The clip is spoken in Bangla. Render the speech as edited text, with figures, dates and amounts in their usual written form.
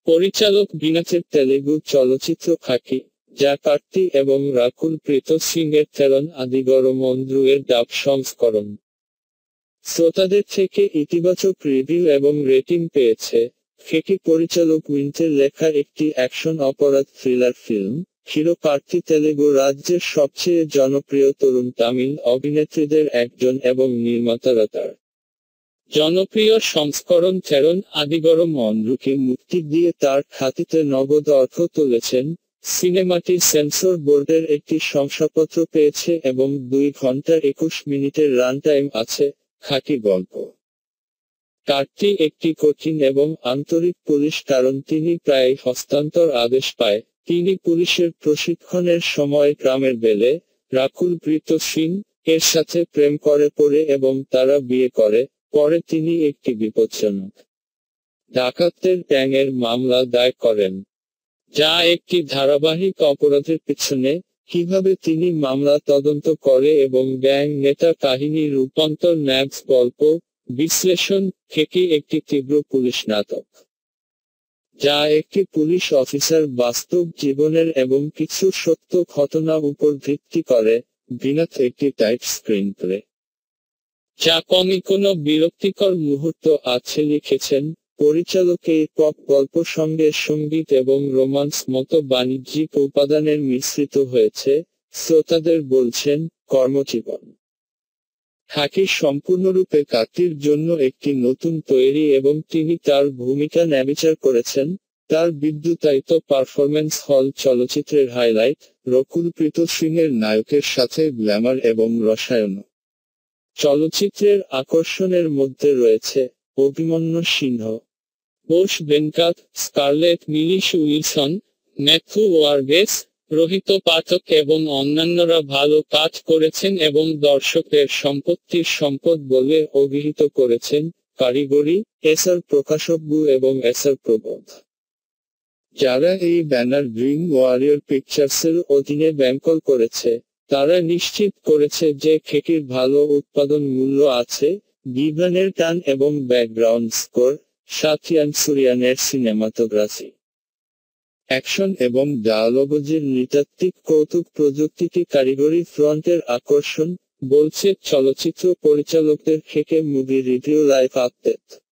পরিচালক বিনাথের তেলেগু চলচ্চিত্র খাকি, যা কার্তি এবং রাকুল প্রীত সিং এর তেলন আদিগরম অন্ধ্রু এর ডাব সংস্করণ। শ্রোতাদের থেকে ইতিবাচক রিভিউ এবং রেটিং পেয়েছে। খেকি পরিচালক উইন্টের লেখা একটি অ্যাকশন অপরাধ thriller film. Hero Karthi Telugu রাজ্যের সবচেয়ে জনপ্রিয় তরুণ তামিল অভিনেত্রীদের একজন এবং নির্মাতারা তার জনপ্রিয় সংস্করণ তেলন আদিগরম অন্ধ্রুকে মুক্তি দিয়ে তার খ্যাতিতে নগদ অর্থ তুলেছেন। সিনেমাটি সেন্সর বোর্ডের একটি শংসাপত্র পেয়েছে এবং 2 ঘন্টা 21 মিনিটের রান টাইম আছে। খাকি গল্প। কার্তি একটি কঠিন এবং আন্তরিক পুলিশ কারণ তিনি প্রায় হস্তান্তর আদেশ পায়। তিনি পুলিশের প্রশিক্ষণের সময় গ্রামের বেলে, রাকুল প্রীত সিং এর সাথে প্রেম করে পড়ে এবং তারা বিয়ে করে। পরে তিনি একটি বিপজ্জনক ডাকাতদের গ্যাংয়ের মামলা দায়ের করেন, যা একটি ধারাবাহিক অপরাধের পিছনে কিভাবে তিনি মামলা তদন্ত করে এবং গ্যাং নেতা কাহিনী রূপান্তর ন্যাক্স গল্প বিশ্লেষণ থেকে একটি তীব্র পুলিশ নাটক, যা একটি পুলিশ অফিসার বাস্তব জীবনের এবং কিছু সত্য ঘটনা উপর ভিত্তি করে। বিনাথ একটি টাইট স্ক্রিনপ্লে, যা কমই কোনো বিরক্তিকর মুহূর্ত আছে লিখেছেন। পরিচালক এই পপ গল্প সঙ্গে সঙ্গীত এবং রোমান্স মতো বাণিজ্যিক উপাদানের মিশ্রিত হয়েছে। শ্রোতাদের বলছেন, কর্মজীবন খাকি সম্পূর্ণরূপে কার্তির জন্য একটি নতুন তৈরি এবং তিনি তার ভূমিকা ন্যাবিচার করেছেন। তার বিদ্যুতায়িত পারফরম্যান্স হল চলচ্চিত্রের হাইলাইট। রকুল প্রীত সিং এর নায়কের সাথে গ্ল্যামার এবং রসায়ন। চলচ্চিত্রের আকর্ষণের মধ্যে রয়েছে Abhimanyu Singh, Bose Venkat, Scarlett Mellish Wilson, Mathew Varghese, Rohit Pathak এবং অন্যান্যরা ভালো কাজ করেছেন এবং দর্শকদের সম্পত্তির সম্পদ বলে অভিহিত করেছেন। কারিগরি, এসআর প্রকাশকবু এবং এসআর প্রবোধ, যারা এই ব্যানার ড্রিম ওয়ারিয়র পিকচার্সের অধীনে ব্যাংকল করেছে, তারা নিশ্চিত করেছে যে খেকির ভালো উৎপাদন মূল্য আছে। গিবরানের টান এবং ব্যাকগ্রাউন্ড স্কোর, সাথিয়ান সুরিয়ানের সিনেমাটোগ্রাফি, অ্যাকশন এবং ডায়ালগের নৃতাত্ত্বিক কৌতুক প্রযুক্তিটি কারিগরি ফ্রন্টের আকর্ষণ, বলছে চলচ্চিত্র পরিচালকদের খেকে মুভি রিভিউ লাইভ আপডেট।